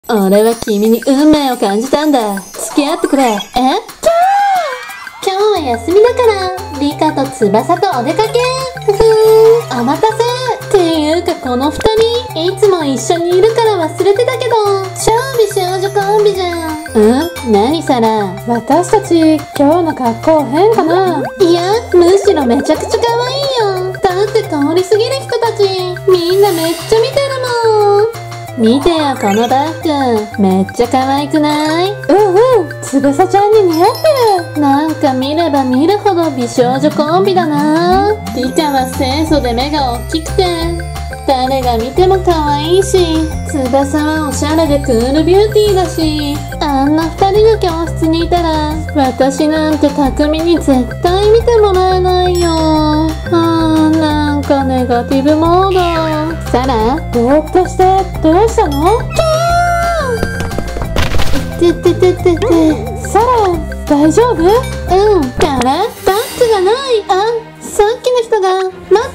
俺は君に運命を感じたんだ。付き合ってくれ。今日は休みだから、リカと翼とお出かけ。お待たせ。っていうかこの二人、いつも一緒にいるから忘れてたけど、超美少女コンビじゃん。何サラ？ 私たち、今日の格好変かな？ いや、むしろめちゃくちゃ可愛いよ。だって通り過ぎる人たち、みんなめっちゃ見てるもん。見てよ、このバッグ。めっちゃ可愛くない？ 翼ちゃんに似合ってる。 なんか見れば見るほど美少女コンビだな。リカは清楚で目が大きくて、誰が見ても可愛いし、翼はおしゃれでクールビューティーだし、あんな二人が教室にいたら、私なんて匠に絶対見てもらえないよ。なんかネガティブモード。サラ？ ぼーっとして、どうしたの？サラ、大丈夫？ からバッグがない。さっきの人が、待って。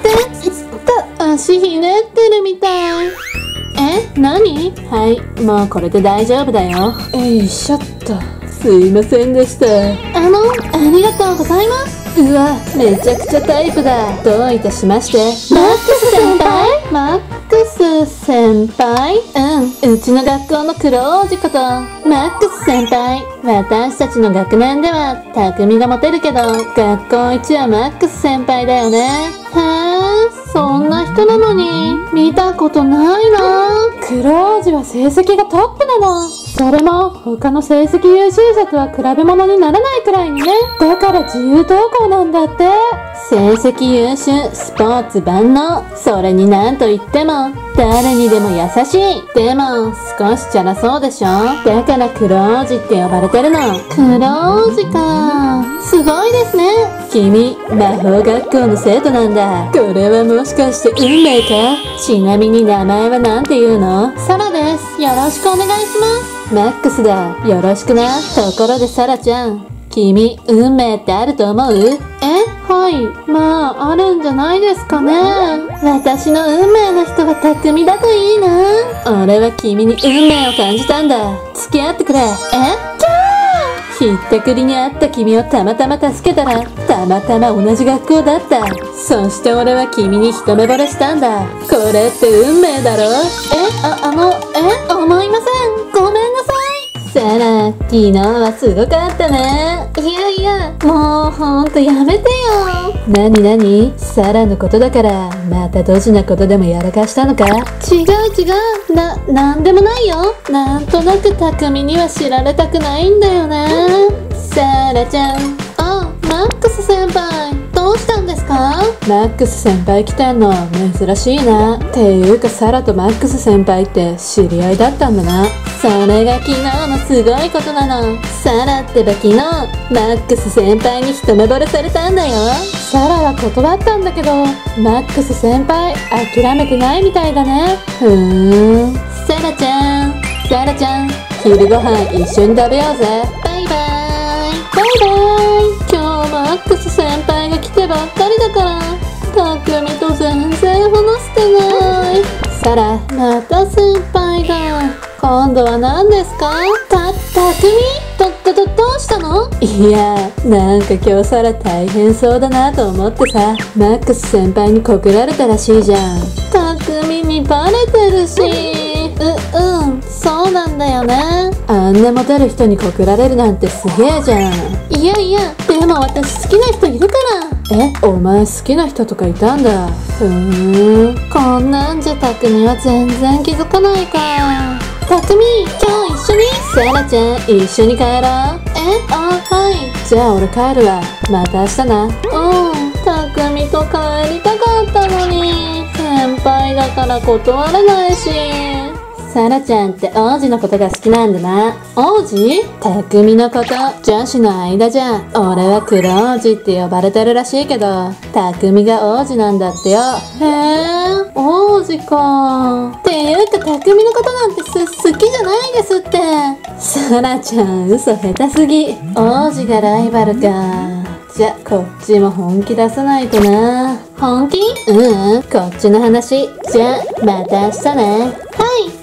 足ひねってるみたい。何？はい、もうこれで大丈夫だよ。 よいしょっと。 すいませんでした。ありがとうございます。うわ、めちゃくちゃタイプだ。どういたしまして。マックス先輩？マックス先輩？うちの学校の黒王子こと、マックス先輩。私たちの学年では、匠がモテるけど、学校一はマックス先輩だよね。そんな人なのに、見たことないな。 黒王子は成績がトップなの。それも、他の成績優秀者とは比べ物にならないくらいにね。だから自由登校なんだって。 成績優秀、スポーツ万能。それになんと言っても、誰にでも優しい。でも、少しチャラそうでしょ？だから黒王子って呼ばれてるの。黒王子か。すごいですね。君、魔法学校の生徒なんだ。これはもしかして運命か？ちなみに名前はなんて言うの？サラです。よろしくお願いします。マックスだ。よろしくな。ところでサラちゃん。君、運命ってあると思う？はい。まあ、あるんじゃないですかね。私の運命の人が匠だといいな。俺は君に運命を感じたんだ。付き合ってくれ。ひったくりにあった君をたまたま助けたら、たまたま同じ学校だった。そして俺は君に一目惚れしたんだ。これって運命だろ？思いません。ごめんなさい。サラ、昨日はすごかったね。いや、もうほんとやめてよ。なにサラのことだから、またドジなことでもやらかしたのか？違う。なんでもないよ。なんとなく匠には知られたくないんだよね。サラちゃん。マックス先輩。どうしたんですか？マックス先輩来たの珍しいな。っていうかサラとマックス先輩って知り合いだったんだな。それが昨日のすごいことなの。サラってば昨日、マックス先輩に一目惚れされたんだよ。 サラは断ったんだけど、マックス先輩、諦めてないみたいだね。 サラちゃん、昼ご飯一緒に食べようぜ。バイバイ。今日マックス先輩が来てばっかりだから、匠と全然話してない。サラ、また先輩だ。今度は何ですか？匠？どうしたの？いや、なんか今日サラ大変そうだなと思ってさ、マックス先輩に告られたらしいじゃん。匠にバレてるし。そうなんだよね。あんなモテる人に告られるなんてすげえじゃん。いや、でも私好きな人いるから。お前好きな人とかいたんだ。こんなんじゃ匠は全然気づかないか。匠、今日一緒に？サラちゃん、一緒に帰ろう。はい。じゃあ俺帰るわ。また明日な。匠と帰りたかったのに。先輩だから断れないし。サラちゃんって王子のことが好きなんだな。王子？匠のこと。女子の間じゃ、俺は黒王子って呼ばれてるらしいけど、匠が王子なんだってよ。王子か。っていうか匠のことなんて好きじゃないですって。サラちゃん、嘘下手すぎ。王子がライバルか。じゃ、こっちも本気出さないとな。本気？こっちの話。じゃ、また明日ね。はい。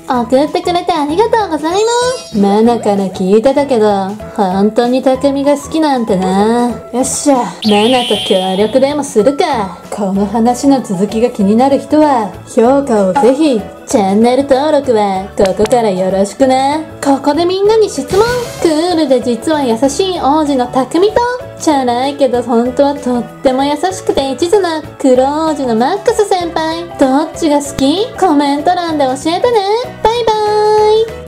送ってくれてありがとうございます。マナから聞いてたけど、本当に匠が好きなんてな。よっしゃ、マナと協力でもするか。この話の続きが気になる人は、評価をぜひ。チャンネル登録はここからよろしくな。ここでみんなに質問。クールで実は優しい王子の匠と、チャラいけど本当はとっても優しくて一途な黒王子のマックス先輩。どっちが好き？コメント欄で教えてね。